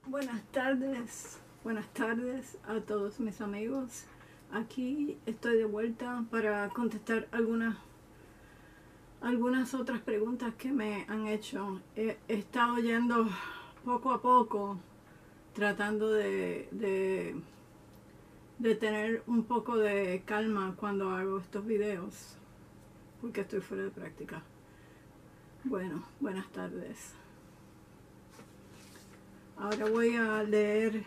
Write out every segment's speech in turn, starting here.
Buenas tardes a todos mis amigos. Aquí estoy de vuelta para contestar algunas otras preguntas que me han hecho. He estado yendo poco a poco, tratando de tener un poco de calma cuando hago estos videos, porque estoy fuera de práctica. Bueno, buenas tardes. Ahora voy a leer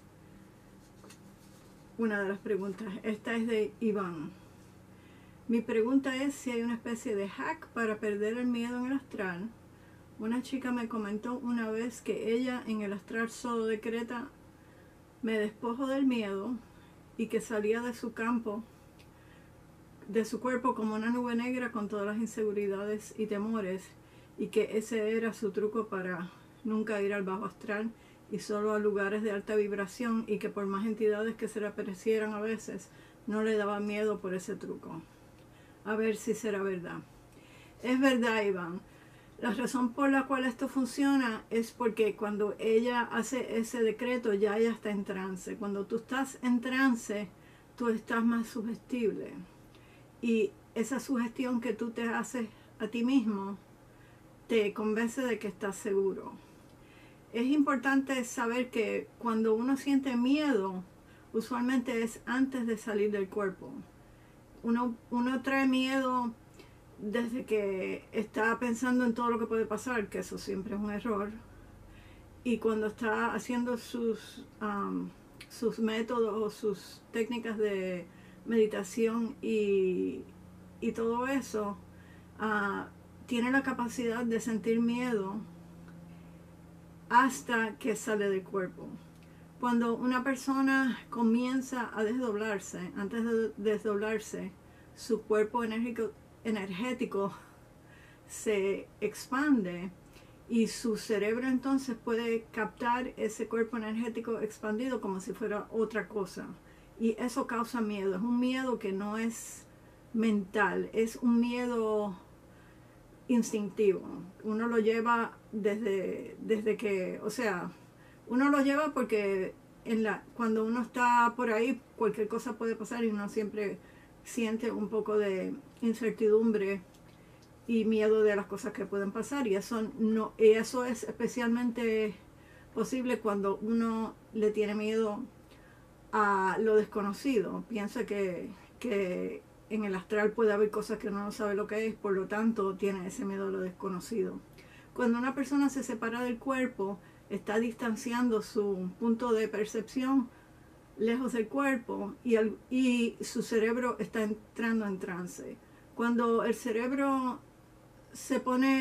una de las preguntas. Esta es de Iván. Mi pregunta es si hay una especie de hack para perder el miedo en el astral. Una chica me comentó una vez que ella en el astral solo decreta: me despojo del miedo, y que salía de su campo, de su cuerpo, como una nube negra con todas las inseguridades y temores, y que ese era su truco para nunca ir al bajo astral y solo a lugares de alta vibración, y que por más entidades que se le aparecieran a veces no le daba miedo por ese truco. A ver si será verdad. Es verdad, Iván. La razón por la cual esto funciona es porque cuando ella hace ese decreto ya ella está en trance. Cuando tú estás en trance, tú estás más sugestible, y esa sugestión que tú te haces a ti mismo te convence de que estás seguro. Es importante saber que cuando uno siente miedo, usualmente es antes de salir del cuerpo. Uno trae miedo desde que está pensando en todo lo que puede pasar, que eso siempre es un error. Y cuando está haciendo sus métodos o sus técnicas de meditación y todo eso, tiene la capacidad de sentir miedo hasta que sale del cuerpo. Cuando una persona comienza a desdoblarse, antes de desdoblarse, su cuerpo energético se expande, y su cerebro entonces puede captar ese cuerpo energético expandido como si fuera otra cosa. Y eso causa miedo. Es un miedo que no es mental, es un miedo instintivo. Uno lo lleva desde que, o sea, uno lo lleva porque cuando uno está por ahí, cualquier cosa puede pasar, y uno siempre siente un poco de incertidumbre y miedo de las cosas que pueden pasar, y eso es especialmente posible cuando uno le tiene miedo a lo desconocido. Piensa que en el astral puede haber cosas que uno no sabe lo que es, por lo tanto tiene ese miedo a lo desconocido. Cuando una persona se separa del cuerpo, está distanciando su punto de percepción lejos del cuerpo, y su cerebro está entrando en trance. Cuando el cerebro se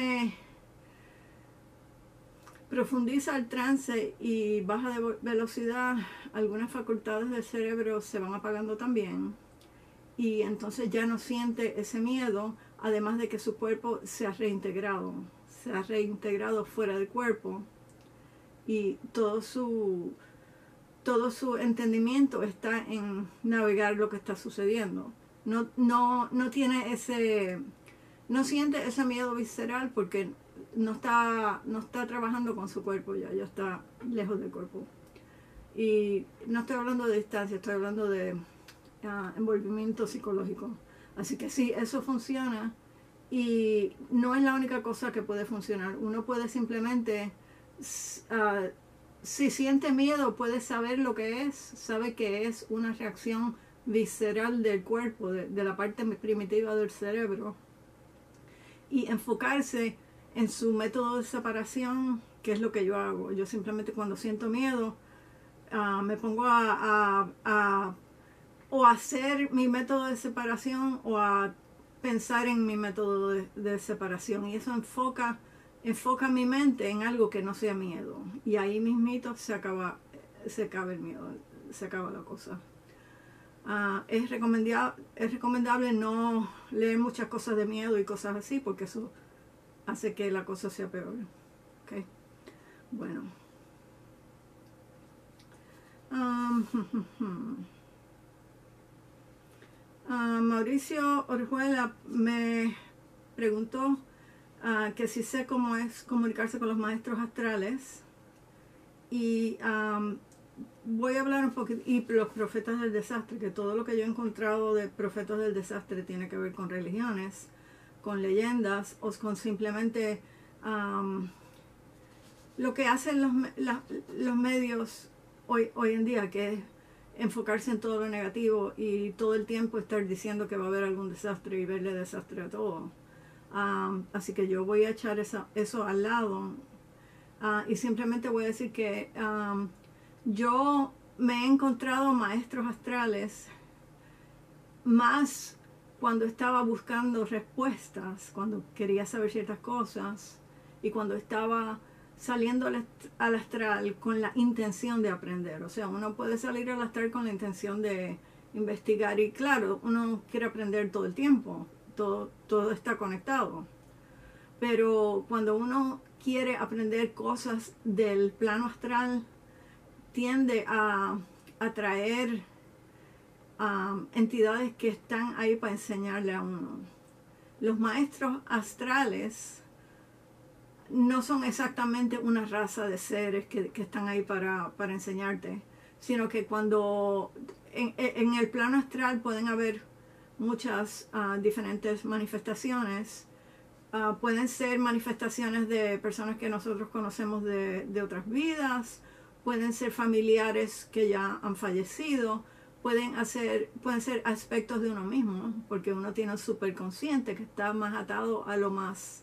profundiza el trance y baja de velocidad, algunas facultades del cerebro se van apagando también, y entonces ya no siente ese miedo, además de que su cuerpo se ha reintegrado fuera del cuerpo, y todo su entendimiento está en navegar lo que está sucediendo. No tiene no siente ese miedo visceral porque no está trabajando con su cuerpo, ya está lejos del cuerpo. Y no estoy hablando de distancia, estoy hablando de envolvimiento psicológico. Así que sí, eso funciona, y no es la única cosa que puede funcionar. Uno puede simplemente, si siente miedo, puede saber lo que es, sabe que es una reacción visceral del cuerpo, de la parte primitiva del cerebro, y enfocarse en su método de separación, que es lo que yo hago. Yo simplemente, cuando siento miedo, me pongo o hacer mi método de separación, o a pensar en mi método de separación, y eso enfoca mi mente en algo que no sea miedo, y ahí mismito se acaba el miedo, se acaba la cosa. Es recomendable no leer muchas cosas de miedo y cosas así, porque eso hace que la cosa sea peor. ¿Okay? Bueno. Mauricio Orjuela me preguntó que si sé cómo es comunicarse con los maestros astrales, y voy a hablar un poquito, y los profetas del desastre, que todo lo que yo he encontrado de profetas del desastre tiene que ver con religiones, con leyendas o con simplemente lo que hacen los medios hoy en día, que es enfocarse en todo lo negativo y todo el tiempo estar diciendo que va a haber algún desastre y verle desastre a todo. Así que yo voy a echar eso al lado y simplemente voy a decir que yo me he encontrado maestros astrales más cuando estaba buscando respuestas, cuando quería saber ciertas cosas y cuando estaba saliendo al astral con la intención de aprender. O sea, uno puede salir al astral con la intención de investigar y claro, uno quiere aprender todo el tiempo, todo está conectado. Pero cuando uno quiere aprender cosas del plano astral, tiende a atraer entidades que están ahí para enseñarle a uno. Los maestros astrales no son exactamente una raza de seres que están ahí para enseñarte, sino que cuando en el plano astral pueden haber muchas diferentes manifestaciones. Pueden ser manifestaciones de personas que nosotros conocemos de otras vidas, pueden ser familiares que ya han fallecido, pueden ser aspectos de uno mismo, porque uno tiene un superconsciente que está más atado a lo más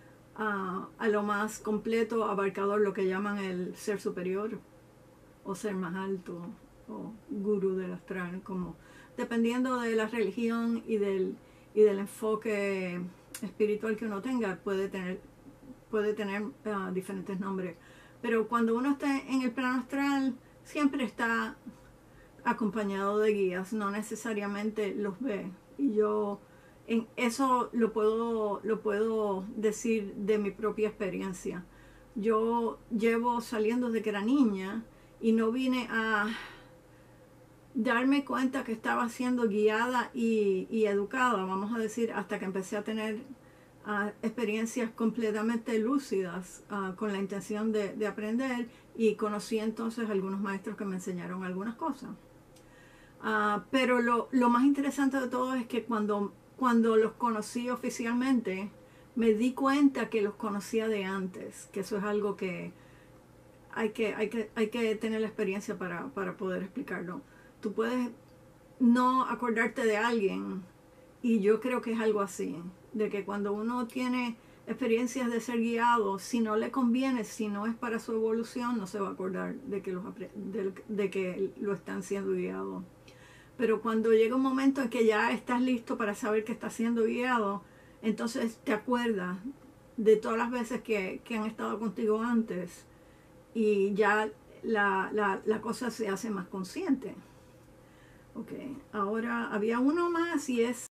completo, abarcador, lo que llaman el ser superior o ser más alto o gurú del astral, como dependiendo de la religión y del enfoque espiritual que uno tenga, puede tener diferentes nombres. Pero cuando uno está en el plano astral, siempre está acompañado de guías, no necesariamente los ve. Y yo en eso lo puedo decir de mi propia experiencia. Yo llevo saliendo desde que era niña y no vine a darme cuenta que estaba siendo guiada y educada, vamos a decir, hasta que empecé a tener experiencias completamente lúcidas con la intención de aprender, y conocí entonces algunos maestros que me enseñaron algunas cosas. Pero lo más interesante de todo es que cuando los conocí oficialmente, me di cuenta que los conocía de antes, que eso es algo que hay que tener la experiencia para poder explicarlo. Tú puedes no acordarte de alguien, y yo creo que es algo así, de que cuando uno tiene experiencias de ser guiado, si no le conviene, si no es para su evolución, no se va a acordar de que lo están siendo guiado. Pero cuando llega un momento en que ya estás listo para saber que estás siendo guiado, entonces te acuerdas de todas las veces que han estado contigo antes, y ya la cosa se hace más consciente. Ok, ahora había uno más y es